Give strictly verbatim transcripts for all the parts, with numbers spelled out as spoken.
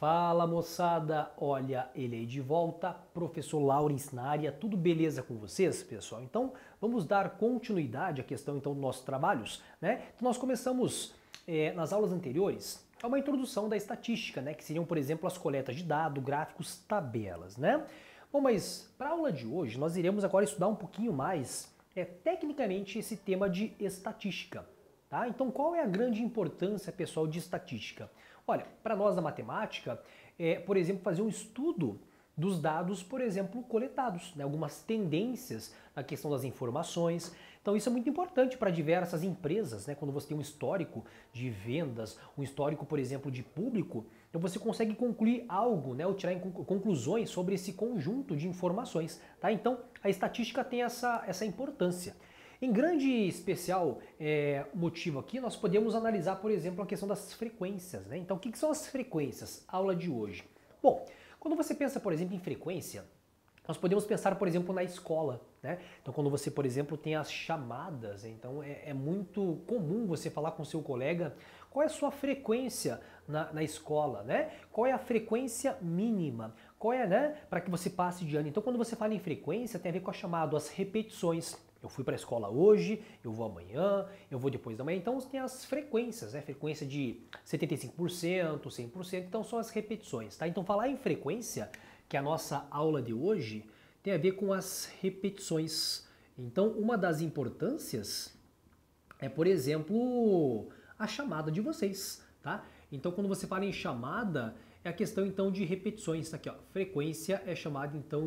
Fala moçada, olha ele aí de volta, professor Laurens na área, tudo beleza com vocês, pessoal? Então vamos dar continuidade à questão então dos nossos trabalhos, né? Então, nós começamos é, nas aulas anteriores a uma introdução da estatística, né? Que seriam, por exemplo, as coletas de dados, gráficos, tabelas, né? Bom, mas para a aula de hoje nós iremos agora estudar um pouquinho mais, é, tecnicamente, esse tema de estatística, tá? Então qual é a grande importância, pessoal, de estatística? Olha, para nós da matemática, é, por exemplo, fazer um estudo dos dados, por exemplo, coletados, né? Algumas tendências na questão das informações. Então isso é muito importante para diversas empresas, né? Quando você tem um histórico de vendas, um histórico, por exemplo, de público, então você consegue concluir algo, né? Ou tirar conclusões sobre esse conjunto de informações, tá? Então a estatística tem essa, essa importância. Em grande especial é, motivo aqui, nós podemos analisar, por exemplo, a questão das frequências, né? Então, o que, que são as frequências? Aula de hoje. Bom, quando você pensa, por exemplo, em frequência, nós podemos pensar, por exemplo, na escola, né? Então, quando você, por exemplo, tem as chamadas, então é, é muito comum você falar com seu colega qual é a sua frequência na, na escola, né? Qual é a frequência mínima? Qual é, né? Para que você passe de ano. Então, quando você fala em frequência, tem a ver com a chamada, as repetições. Eu fui para a escola hoje, eu vou amanhã, eu vou depois da manhã. Então tem as frequências, né? Frequência de setenta e cinco por cento, cem por cento, então são as repetições, tá? Então falar em frequência, que é a nossa aula de hoje, tem a ver com as repetições. Então uma das importâncias é, por exemplo, a chamada de vocês, tá? Então quando você fala em chamada, é a questão então de repetições, tá aqui, ó. Frequência é chamada então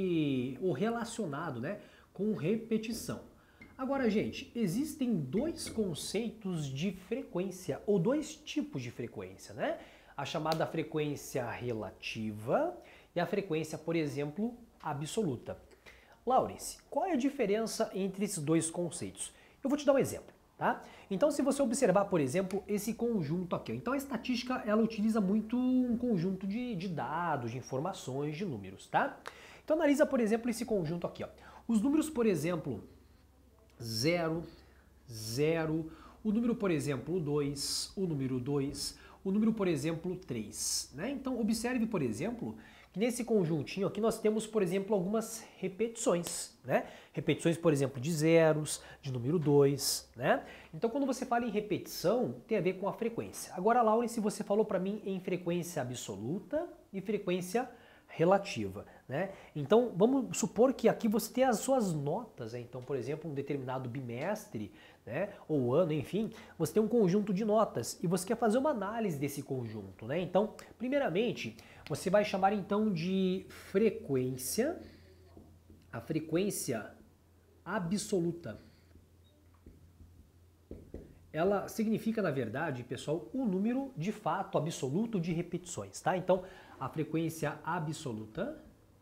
de, ou relacionado, né? Com repetição. Agora, gente, existem dois conceitos de frequência, ou dois tipos de frequência, né? A chamada frequência relativa e a frequência, por exemplo, absoluta. Laurence, qual é a diferença entre esses dois conceitos? Eu vou te dar um exemplo, tá? Então, se você observar, por exemplo, esse conjunto aqui, então a estatística, ela utiliza muito um conjunto de, de dados, de informações, de números, tá? Então, analisa, por exemplo, esse conjunto aqui, ó. Os números, por exemplo, zero, zero, o número, por exemplo, dois, o número dois, o número, por exemplo, três, né? Então, observe, por exemplo, que nesse conjuntinho aqui nós temos, por exemplo, algumas repetições, né? Repetições, por exemplo, de zeros, de número dois, né? Então, quando você fala em repetição, tem a ver com a frequência. Agora, Laurence, você falou para mim em frequência absoluta e frequência relativa, né? Então vamos supor que aqui você tem as suas notas, né? Então, por exemplo, um determinado bimestre, né, ou ano, enfim, você tem um conjunto de notas e você quer fazer uma análise desse conjunto, né? Então, primeiramente, você vai chamar então de frequência, a frequência absoluta. Ela significa, na verdade, pessoal, o número de fato absoluto de repetições, tá? Então, a frequência absoluta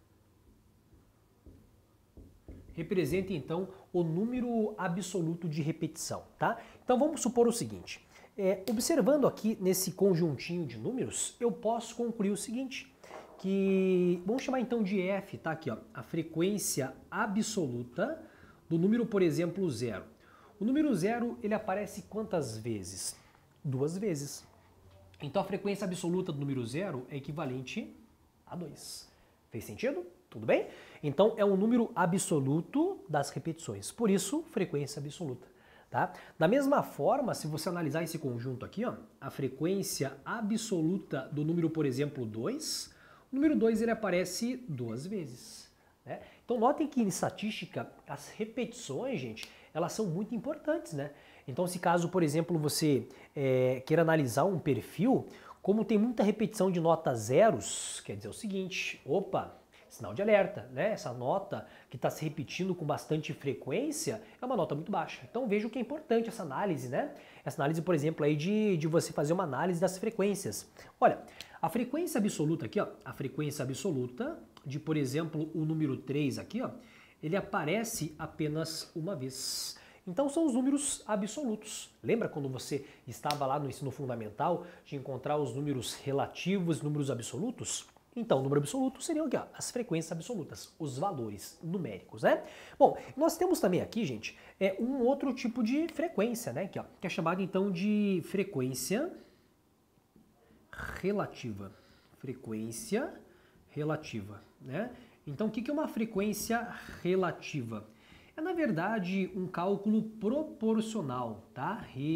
representa, então, o número absoluto de repetição, tá? Então, vamos supor o seguinte, é, observando aqui nesse conjuntinho de números, eu posso concluir o seguinte, que, vamos chamar então de F, tá? Aqui, ó, a frequência absoluta do número, por exemplo, zero. O número zero, ele aparece quantas vezes? Duas vezes. Então a frequência absoluta do número zero é equivalente a dois. Fez sentido? Tudo bem? Então é um número absoluto das repetições. Por isso, frequência absoluta. Tá? Da mesma forma, se você analisar esse conjunto aqui, ó, a frequência absoluta do número, por exemplo, dois, o número dois ele aparece duas vezes. Né? Então notem que em estatística, as repetições, gente, elas são muito importantes, né? Então, se caso, por exemplo, você é, queira analisar um perfil, como tem muita repetição de notas zeros, quer dizer o seguinte, opa, sinal de alerta, né? Essa nota que está se repetindo com bastante frequência é uma nota muito baixa. Então, veja o que é importante essa análise, né? Essa análise, por exemplo, aí de, de você fazer uma análise das frequências. Olha, a frequência absoluta aqui, ó, a frequência absoluta de, por exemplo, o número três aqui, ó, ele aparece apenas uma vez. Então são os números absolutos. Lembra quando você estava lá no ensino fundamental de encontrar os números relativos, números absolutos? Então, o número absoluto seriam aqui, ó, as frequências absolutas, os valores numéricos, né? Bom, nós temos também aqui, gente, é, um outro tipo de frequência, né? Aqui, ó, que é chamado então de frequência relativa. frequência relativa, né? Então, o que é uma frequência relativa? É, na verdade, um cálculo proporcional, tá?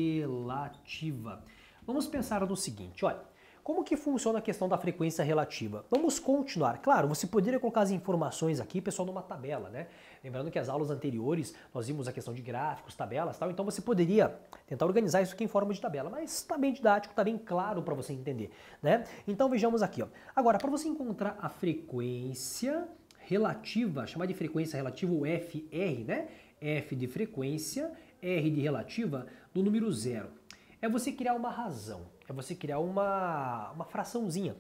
Relativa. Vamos pensar no seguinte, olha, como que funciona a questão da frequência relativa? Vamos continuar. Claro, você poderia colocar as informações aqui, pessoal, numa tabela, né? Lembrando que as aulas anteriores nós vimos a questão de gráficos, tabelas, tal, então você poderia tentar organizar isso aqui em forma de tabela, mas está bem didático, está bem claro para você entender, né? Então vejamos aqui, ó. Agora, para você encontrar a frequência relativa, chamar de frequência relativa o F R, né? F de frequência, R de relativa, do número zero. É você criar uma razão, é você criar uma, uma fraçãozinha,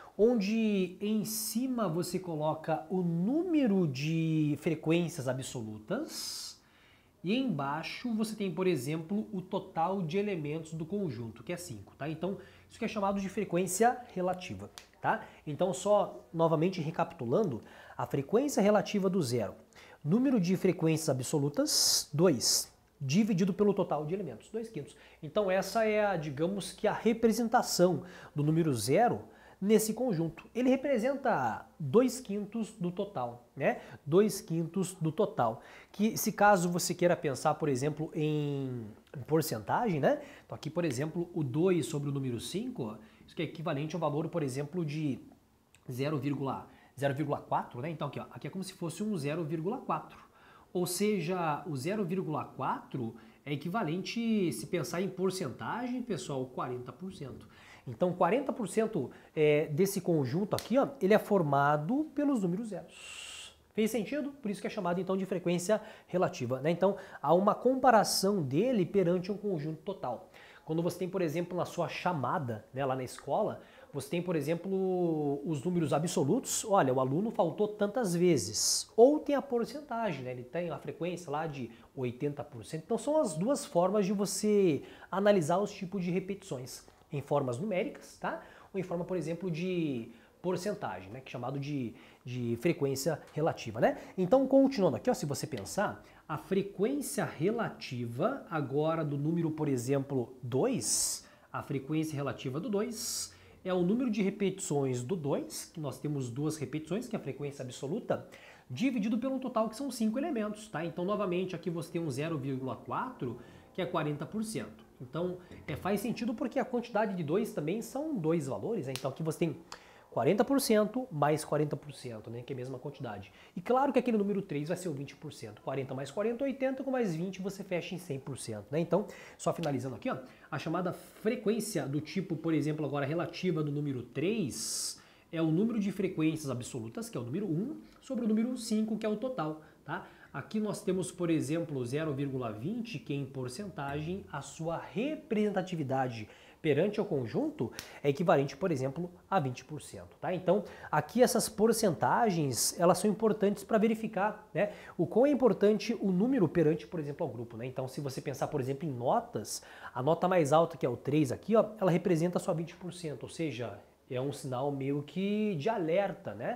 onde em cima você coloca o número de frequências absolutas e embaixo você tem, por exemplo, o total de elementos do conjunto, que é cinco, tá? Então, isso que é chamado de frequência relativa, tá? Então, só novamente recapitulando, a frequência relativa do zero, número de frequências absolutas, dois. Dividido pelo total de elementos, dois quintos. Então essa é, a, digamos que a representação do número zero nesse conjunto. Ele representa dois quintos do total, né? dois quintos do total. Que se caso você queira pensar, por exemplo, em porcentagem, né? Então aqui, por exemplo, o dois sobre o número cinco, ó, isso que é equivalente ao valor, por exemplo, de zero vírgula quatro, né? Então aqui, ó, aqui é como se fosse um zero vírgula quatro. Ou seja, o zero vírgula quatro é equivalente, se pensar em porcentagem, pessoal, quarenta por cento. Então, quarenta por cento é, desse conjunto aqui, ó, ele é formado pelos números zeros. Fez sentido? Por isso que é chamado, então, de frequência relativa, né? Então, há uma comparação dele perante um conjunto total. Quando você tem, por exemplo, na sua chamada, né, lá na escola, você tem, por exemplo, os números absolutos. Olha, o aluno faltou tantas vezes. Ou tem a porcentagem, né? Ele tem a frequência lá de oitenta por cento. Então são as duas formas de você analisar os tipos de repetições. Em formas numéricas, tá? Ou em forma, por exemplo, de porcentagem, né? Que é chamado de, de frequência relativa, né? Então, continuando aqui, ó, se você pensar, a frequência relativa agora do número, por exemplo, dois, a frequência relativa do dois é o número de repetições do dois, que nós temos duas repetições, que é a frequência absoluta, dividido pelo total, que são cinco elementos, tá? Então, novamente, aqui você tem um zero vírgula quatro, que é quarenta por cento. Então, é, faz sentido porque a quantidade de dois também são dois valores, né? Então, aqui você tem quarenta por cento mais quarenta por cento, né? Que é a mesma quantidade. E claro que aquele número três vai ser o vinte por cento. quarenta mais quarenta, oitenta, com mais vinte você fecha em cem por cento, né? Então, só finalizando aqui, ó, a chamada frequência do tipo, por exemplo, agora relativa do número três é o número de frequências absolutas, que é o número um, sobre o número cinco, que é o total, tá? Aqui nós temos, por exemplo, zero vírgula vinte, que em porcentagem a sua representatividade perante o conjunto é equivalente, por exemplo, a vinte por cento, tá? Então, aqui essas porcentagens, elas são importantes para verificar, né, o quão é importante o número perante, por exemplo, ao grupo, né? Então, se você pensar, por exemplo, em notas, a nota mais alta, que é o três aqui, ó, ela representa só vinte por cento, ou seja, é um sinal meio que de alerta, né?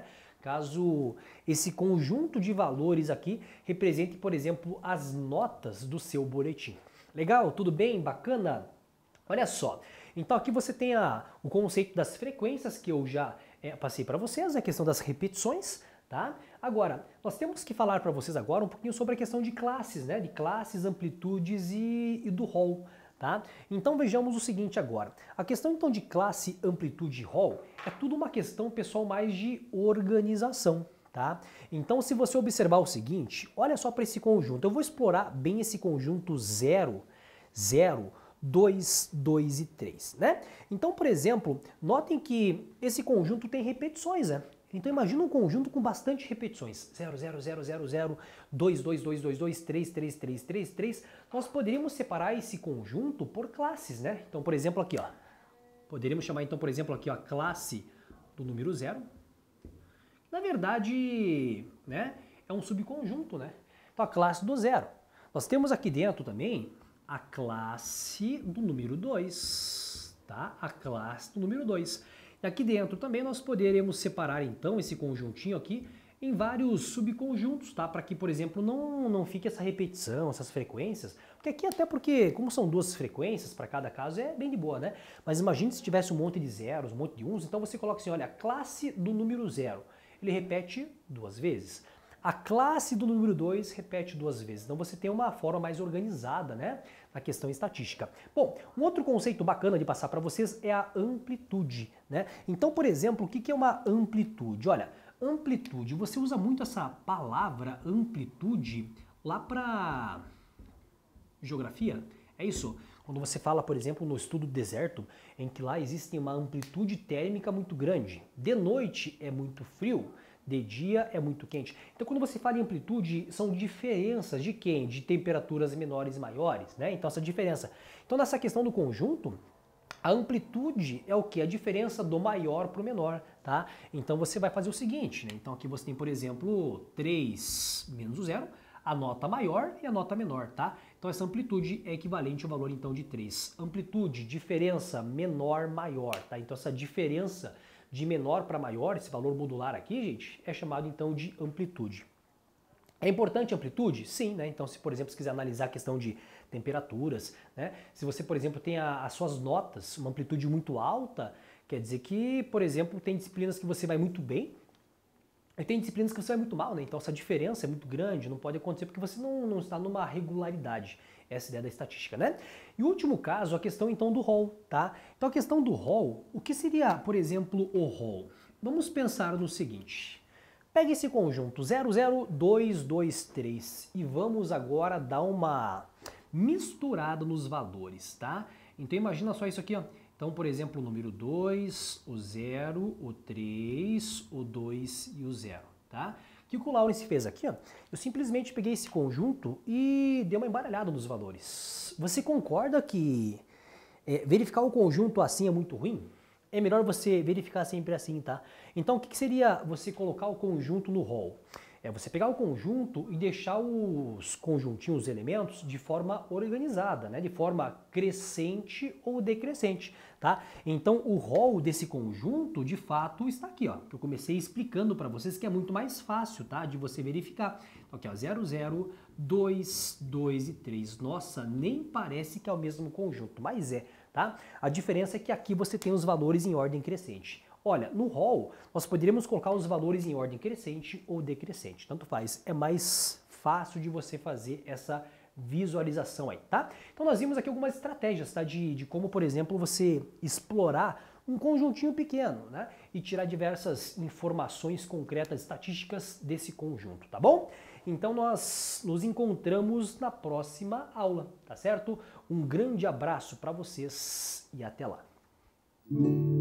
Caso esse conjunto de valores aqui represente, por exemplo, as notas do seu boletim. Legal? Tudo bem? Bacana? Olha só, então aqui você tem a, o conceito das frequências que eu já é, passei para vocês, a questão das repetições, tá? Agora, nós temos que falar para vocês agora um pouquinho sobre a questão de classes, né? De classes, amplitudes e, e do rol, tá? Então vejamos o seguinte agora. A questão então de classe, amplitude e rol é tudo uma questão, pessoal, mais de organização, tá? Então se você observar o seguinte, olha só para esse conjunto. Eu vou explorar bem esse conjunto zero, zero, dois, dois e três, né? Então, por exemplo, notem que esse conjunto tem repetições, né? Então imagina um conjunto com bastante repetições. zero, zero, zero, zero, zero, dois, dois, dois, dois, dois, três, três, três, três, três. Nós poderíamos separar esse conjunto por classes, né? Então, por exemplo, aqui, ó. Poderíamos chamar, então, por exemplo, aqui, ó, a classe do número zero. Na verdade, né, é um subconjunto, né? Então, a classe do zero. Nós temos aqui dentro também a classe do número dois, tá? A classe do número dois. E aqui dentro também nós poderemos separar, então, esse conjuntinho aqui em vários subconjuntos, tá? Para que, por exemplo, não, não fique essa repetição, essas frequências, porque aqui até porque, como são duas frequências para cada caso, é bem de boa, né? Mas imagine se tivesse um monte de zeros, um monte de uns, então você coloca assim, olha, a classe do número zero, ele repete duas vezes. A classe do número dois repete duas vezes. Então você tem uma forma mais organizada, né, na questão estatística. Bom, um outro conceito bacana de passar para vocês é a amplitude, né? Então, por exemplo, o que é uma amplitude? Olha, amplitude, você usa muito essa palavra amplitude lá para geografia, é isso? Quando você fala, por exemplo, no estudo do deserto, em que lá existe uma amplitude térmica muito grande. De noite é muito frio, de dia é muito quente. Então, quando você fala em amplitude, são diferenças de quem? De temperaturas menores e maiores, né? Então, essa diferença. Então, nessa questão do conjunto, a amplitude é o que? A diferença do maior para o menor, tá? Então, você vai fazer o seguinte, né? Então, aqui você tem, por exemplo, três menos o zero, a nota maior e a nota menor, tá? Então, essa amplitude é equivalente ao valor, então, de três. Amplitude, diferença menor, maior, tá? Então, essa diferença de menor para maior, esse valor modular aqui, gente, é chamado então de amplitude. É importante a amplitude? Sim, né? Então, se por exemplo você quiser analisar a questão de temperaturas, né? Se você, por exemplo, tem a, as suas notas, uma amplitude muito alta, quer dizer que, por exemplo, tem disciplinas que você vai muito bem e tem disciplinas que você vai muito mal, né? Então essa diferença é muito grande, não pode acontecer porque você não, não está numa regularidade. Essa é a ideia da estatística, né? E o último caso, a questão então do rol, tá? Então a questão do rol, o que seria, por exemplo, o rol? Vamos pensar no seguinte. Pega esse conjunto zero zero dois dois três e vamos agora dar uma misturada nos valores, tá? Então imagina só isso aqui, ó. Então, por exemplo, o número dois, o zero, o três, o dois e o zero, tá? O que o Lawrence fez aqui, ó? Eu simplesmente peguei esse conjunto e dei uma embaralhada nos valores. Você concorda que é, verificar o conjunto assim é muito ruim? É melhor você verificar sempre assim, tá? Então, o que seria você colocar o conjunto no rol? É você pegar o conjunto e deixar os conjuntinhos, os elementos, de forma organizada, né? De forma crescente ou decrescente, tá? Então, o rol desse conjunto, de fato, está aqui, ó. Que eu comecei explicando para vocês que é muito mais fácil, tá? De você verificar. Então, aqui, ó, zero, zero, dois, dois e três. Nossa, nem parece que é o mesmo conjunto, mas é, tá? A diferença é que aqui você tem os valores em ordem crescente. Olha, no rol, nós poderíamos colocar os valores em ordem crescente ou decrescente, tanto faz. É mais fácil de você fazer essa visualização aí, tá? Então nós vimos aqui algumas estratégias, tá? De, de como, por exemplo, você explorar um conjuntinho pequeno, né? E tirar diversas informações concretas, estatísticas desse conjunto, tá bom? Então nós nos encontramos na próxima aula, tá certo? Um grande abraço para vocês e até lá.